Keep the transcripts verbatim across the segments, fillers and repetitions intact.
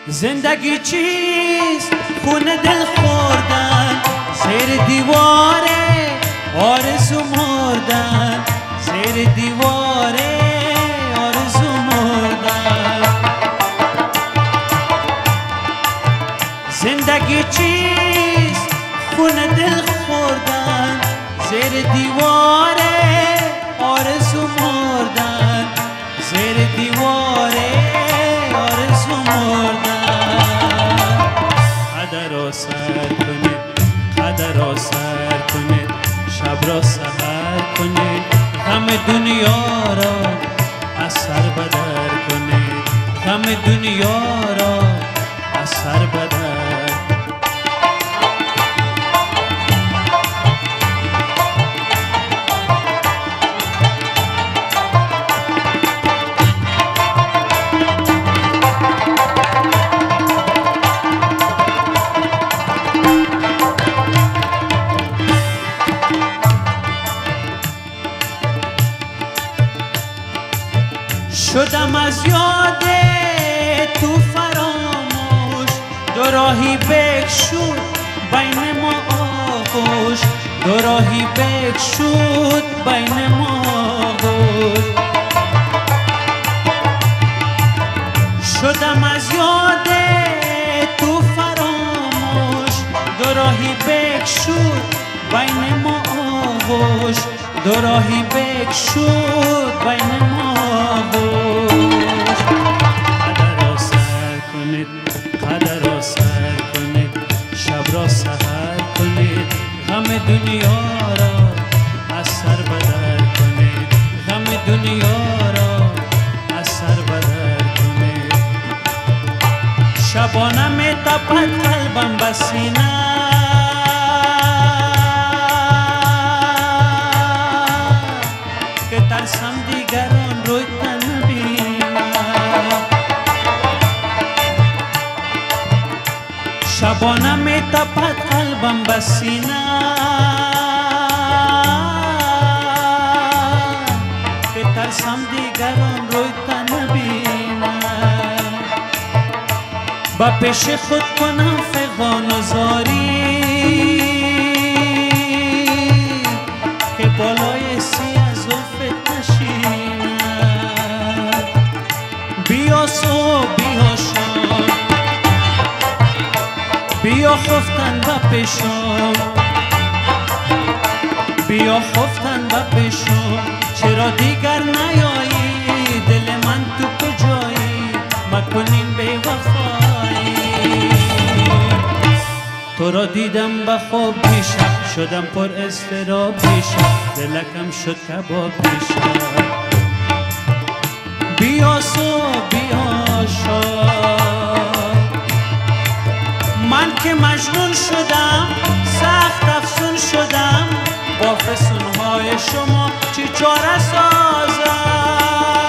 زندگی چیست؟ خون دل خوردن زیر دیواره آرزو مردن، زیر دیواره آرزو مردن. زندگی چیست؟ خون دل خوردن زیر دیواره آرزو مردن، زیر دیواره آرزو مردن. قدر را سر کنید، قدر را سر کنید، شب را سحر کنید، غم دنیا را از سر بدر کنید، غم دنیا را از سر بدر. شدم از یاد تو فراموش، دو راهی بگشود بین ما آغوش، دو راهی بگشود بین ما آغوش. شدم از یاد تو فراموش، دو راهی بگشود بین ما آغوش، دو راهی بگشود بین ما آغوش. قدر را سر کنید، قدر را سر کنید، شب را سحر کنید، غم دنیا را از سر بدر کنید، غم دنیا را از سر بدر کنید. شبانه می تپد قلبم به سینه، که ترسم دیگران روی تن نبینم. شبانه می تپد قلبم به سینه، که ترسم دیگران روی تن نبینم. با پیش خود کنم فغان و زاری، که بالای سیه زلفت نشینم. بیا صبح بیا شام، بیا خفتن و پیشام، بیا خفتن و پیشام. چرا دیگر نیایی؟ دل من تو کجایی؟ مکنین بی وفایی. تو را دیدم به خواب دیشب، شدم پر اضطراب دیشب، دلکم شد کباب دیشب. بیا صبح بیا شام، من که مجنون شدم، سخت افسون شدم، با فسونهای شما چی چاره سازم؟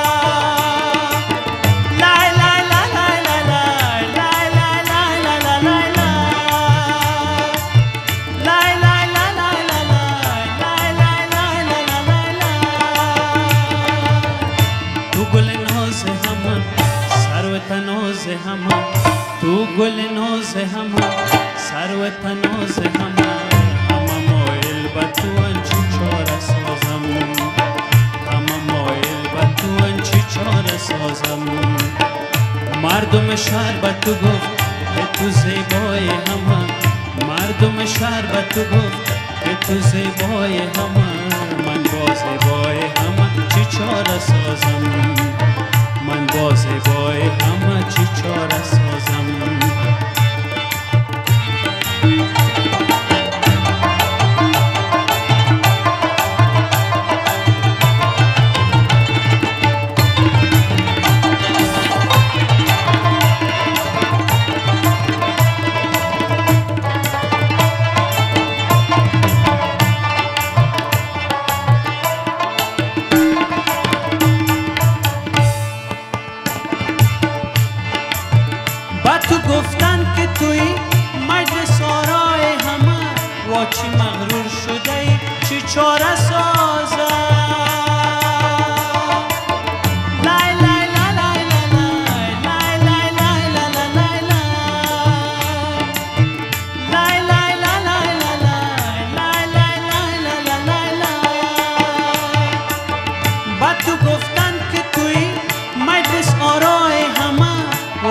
همه تو گل ناز همه سرو تناز همه، همه مایل به تو انچی چاره سازم، همه مایل به تو انچی چاره سازم. مردم شهر به تو گفت که تو زیبای همه، مردم شهر به تو گفت که تو زیبای همه. من با زیبای همه چی چاره سازم، من با زیبای همه چی چاره سازم.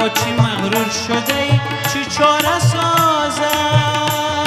با چی مغرور شده ای چی چاره سازم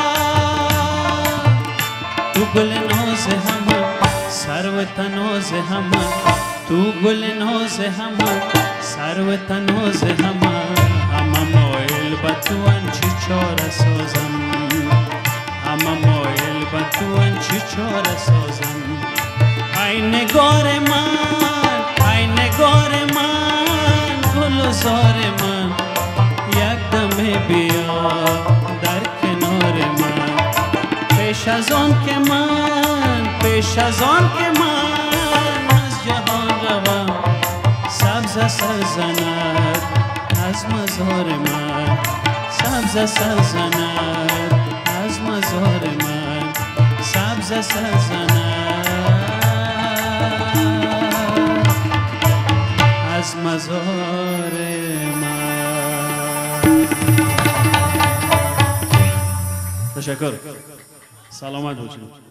تو گل ناز همه سروت ناز همه تو گل ناز همه سروت ناز همه همه مایل به تو چی چاره سازم همه مایل به تو چی چاره سازم ای نگار من ای نگار من گلزار من یک دمه بیا در کنار من پیش از آن که من پیش از آن که من از جهان روم سبز سر زند از مزار من سبز سر زند از مزار من سبز سر زند از مزار من. تشکر. سلامت باشید.